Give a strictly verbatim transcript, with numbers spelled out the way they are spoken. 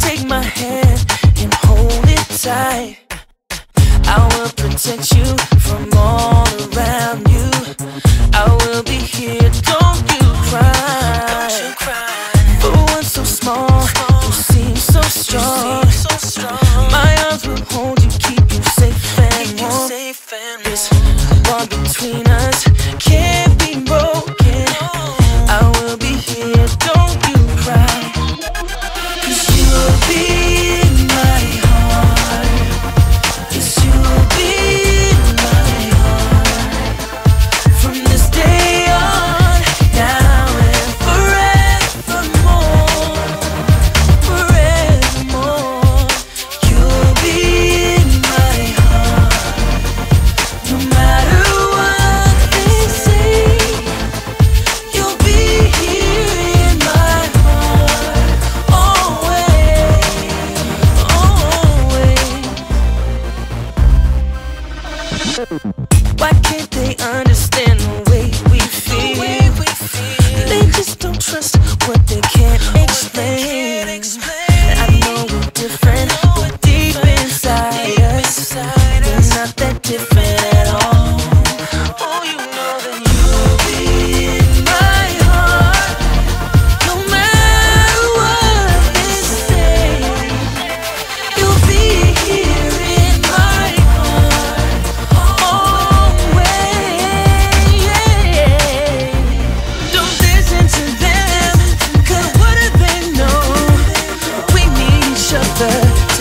take my hand and hold it tight. I will protect you from all around you. I will be here, don't you cry. Don't you cry. For one so small, you seem so strong. So strong. My arms will hold you, keep you safe and warm. This bond between us can't be broken. I will be here, don't you cry. 'Cause you'll be in my heart. Yes, you'll be in my heart. From this day on, now and forevermore. Forevermore. You'll be in my heart. No matter what they say, you'll be here in my heart. Always, always. Why can't they understand the way we feel? They just don't trust what they can't explain. I know we're different, but deep inside us, we're not that different at all. Oh, you know that you'll be in my heart. No matter what they say, you'll be here in my heart. Always. Don't listen to them, 'cause what do they know? We need each other